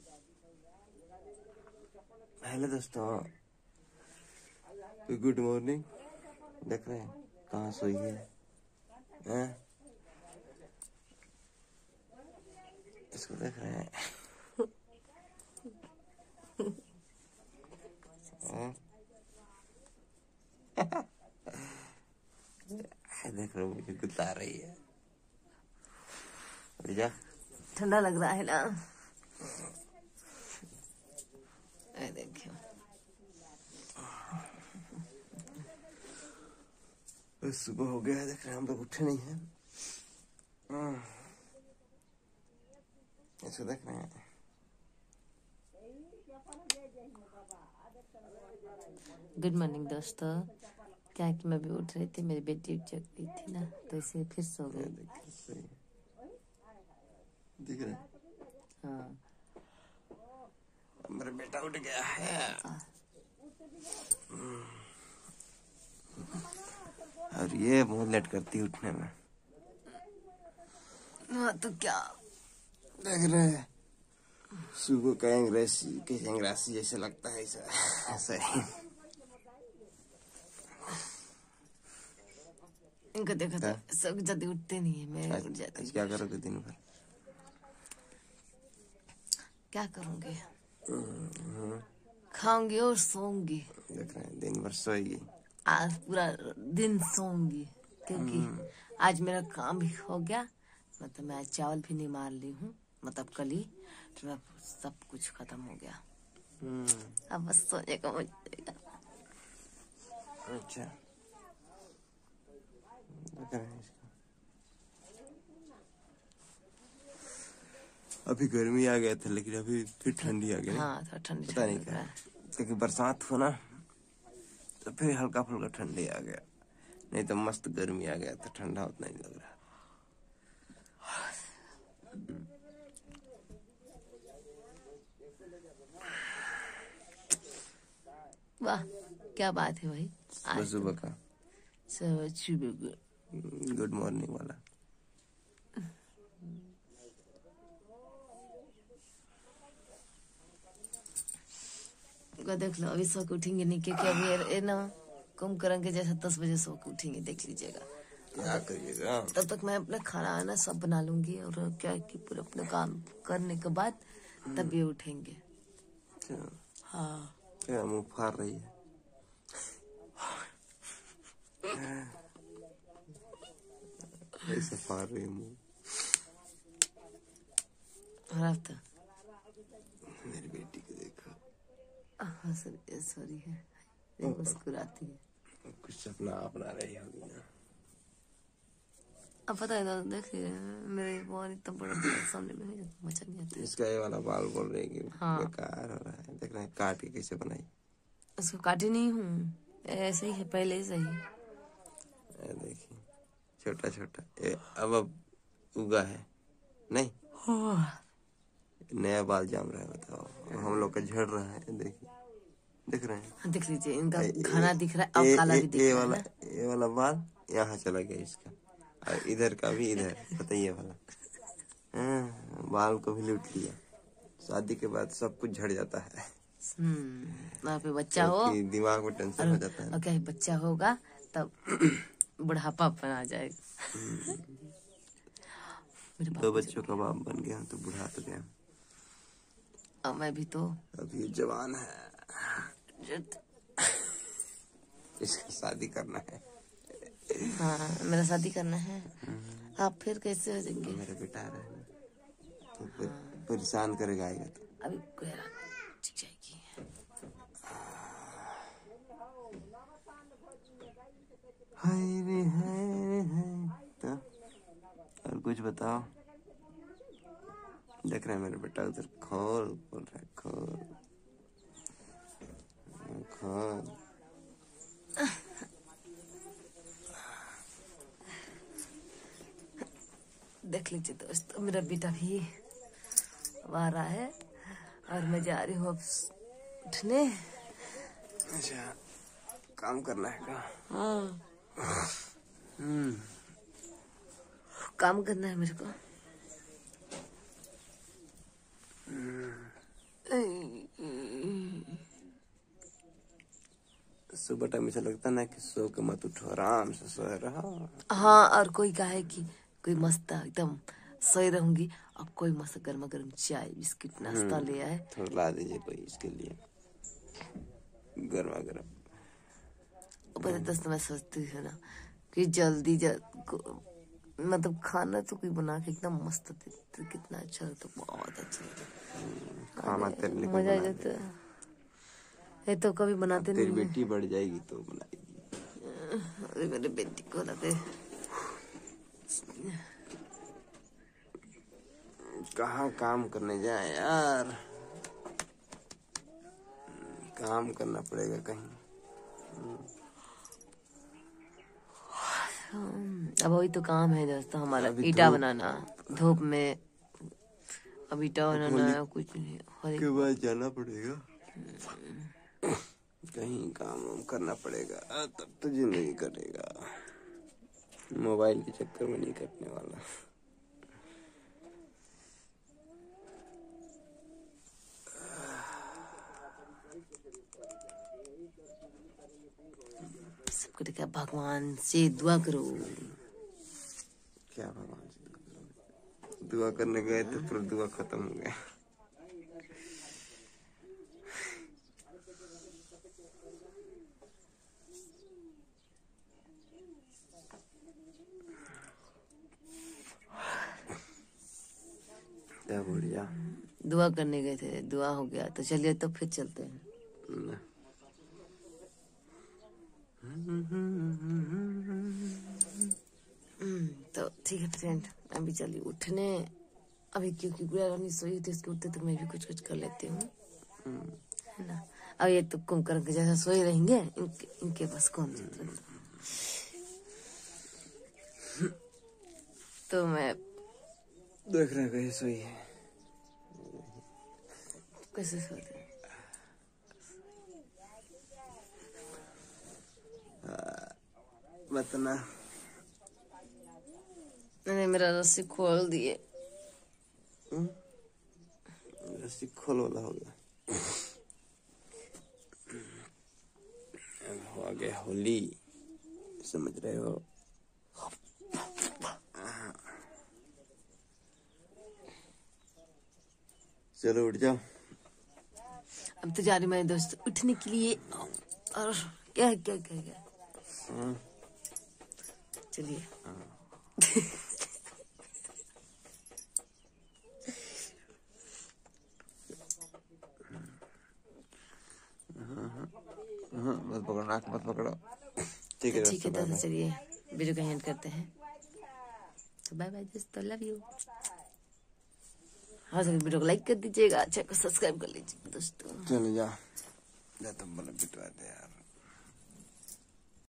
Hello दोस्तों, good morning. देख रहे हैं कहाँ सोई है, हैं? इसको देख रहे हैं। देख रहे हो, मुझे गुस्सा आ रही है। जा, ठंडा लग रहा है ना। देखियो सुबह हो गया है। देख रहे हैं हम लोग उठे नहीं हैं। इसको देख रहे हैं। गुड मॉर्निंग दोस्तों। क्या कि मैं भी उठ रही थी, मेरी बेटी जग गई थी ना, तो इसलिए फिर सो गई। दिख रहा है? हाँ, मेरा बेटा उठ गया है। और ये बहुत लेट करती है उठने में। हाँ तो क्या देख रहे हैं, सुबह का अंग्रेसी जैसे लगता है। ऐसा ही इनको देखो तो सब जल्दी उठते नहीं है। मैं उठ जाती हूँ। क्या करोगे दिन भर? क्या करूँगी? खाऊंगी और सोऊंगी। देख रहे हैं, दिन भर सोएगी। आज पूरा दिन सोऊंगी, क्योंकि आज मेरा काम भी हो गया। मतलब मैं चावल भी नहीं मार ली हूँ, मतलब कल ही तो सब कुछ खत्म हो गया। अब बस सोने को मिलेगा। अच्छा, देख रहे हैं इसको। अभी गर्मी आ गया था, लेकिन अभी फिर ठंडी आ गई। हाँ, थोड़ा ठंडी पता नहीं क्या, क्योंकि बरसात हो ना, तो फिर हल्का फुल्का ठंडी आ गया। नहीं तो मस्त गर्मी आ गया था, ठंडा उतना नहीं लग रहा। वाह, क्या बात है भाई। आज सुबह का गुड मॉर्निंग वाला। देख लो, अभी सो के उठेंगे नहीं, क्योंकि अभी ना कुंभकर्ण के जैसा 10 बजे सो के उठेंगे, देख लीजिएगा। क्या करिएगा? तब तक मैं अपना खाना आना सब बना लूंगी, और क्या कि पूरा अपना काम करने के बाद तब ये उठेंगे। हाँ, क्या मुँह फाड़ रही है? ऐसे फाड़ रही है मुँह। तो मेरी बेटी को देखो। हाँ सॉरी है, मुस्कुराती है। कुछ सपना अपना रही होगी ना। अब पता है ना, देख मेरे बाल इतना बड़ा सामने में है, मजा नहीं आता। इसका ये वाला बाल बोल रही कि हाँ, बेकार हो रहा है। देख रहे हैं काट के कैसे बनाई। उसको काटी नहीं हूँ, ऐसे ही है, पहले से ही। देखिए, छोटा छोटा अब उगा है नहीं। हाँ, नया बाल जाम रहा है, बताओ। हम लोग का झड़ रहा है। देखिए, देख रहे हैं? देख लीजिए, इनका घना दिख रहा है, अब काला भी दिख रहा है। ये वाला बाल यहाँ चला गया इसका, और इधर का भी इधर, पता ही है वाला। बाल को भी लूट लिया। शादी के बाद सब कुछ झड़ जाता है। वहाँ पे बच्चा हो, दिमाग में टेंशन हो जाता है। और क्या बच्चा होगा तब बुढ़ापा आ जाएगा। दो बच्चों का बाप बन गया तो बुढ़ा तो गया। अब मैं भी तो अभी जवान है। इसकी शादी करना है। हाँ, मेरा शादी करना है। आप फिर कैसे हो जाएंगे? मेरा बेटा आ रहा है ना, तो परेशान करेगा, आएगा तो अभी ठीक जाएगी। हाय रे हाय। तो और कुछ बताओ। देख रहे हैं मेरा बेटा उधर खोल बोल रहा है, खोल खोल। देख लीजिए दोस्तों, मेरा बेटा भी आ रहा है, और मैं जा रही हूँ अब उठने। अच्छा, काम करना है क्या? हाँ, काम करना है मेरे को। सुबह टाइम ऐसा लगता है ना कि सो के मत उठो, आराम से सोए रहो। हाँ, और कोई कहे कि कोई मस्त एकदम सोई रहूंगी, और कोई मस्त गर्मा गर्म चाय बिस्किट नाश्ता ले आए। थोड़ा ला दीजिए कोई इसके लिए गर्मा गर्म। पता दोस्तों, मैं सोचती हूँ ना कि जल्दी मतलब खाना तो कोई बना के एकदम मस्त दे तो कितना अच्छा लगता, बहुत अच्छा लगता। खाना तेरे लिए मजा आ जाता है। ये तो कभी बनाते तेरी नहीं है। बेटी बढ़ जाएगी तो बनाएगी। अरे मेरे बेटी को ना दे। कहाँ काम करने जाए यार, काम करना पड़ेगा कहीं। अब वही तो काम है दोस्तों हमारा, अभी ईटा बनाना धूप में। अब ईटा बनाना है, कुछ नहीं। के बाद जाना पड़ेगा कहीं, काम वाम करना पड़ेगा, तब तो जिंदगी कटेगा। मोबाइल के चक्कर में नहीं कटने वाला। सबको देखा, भगवान से दुआ करो। क्या भगवान से दुआ करने गए तो फिर दुआ खत्म हो गया। क्या बढ़िया, दुआ करने गए थे, दुआ हो गया तो चलिए तो फिर चलते हैं। तो ठीक है फ्रेंड, अभी चलिए उठने। अभी क्योंकि गुड़िया रानी सोई थी, उसके उठते तो मैं भी कुछ कुछ कर लेती हूँ, है ना। अब ये तो कुंभकर्ण के जैसा सोए रहेंगे, इनके बस कौन सा। तो मैं देख रहे कैसे सोई है, कैसे सोते हैं। बतना मैंने मेरा रस्सी खोल दिए। रस्सी खोल वाला हो गया। अब हो गया होली, समझ रहे हो। चलो उठ जाओ। अब तो जा रही मेरे दोस्त उठने के लिए। और क्या क्या क्या क्या चलिए। मत पकड़ो, नाक मत पकड़ो। ठीक है ठीक है दोस्तों, चलिए वीडियो का एंड करते हैं। तो बाय बाय दोस्तों, लव यू। हाँ सभी वीडियो को लाइक कर दीजिएगा, चैनल को सब्सक्राइब कर लीजिए दोस्तों। चलो जा, तुम बोले बिटवा दे यार।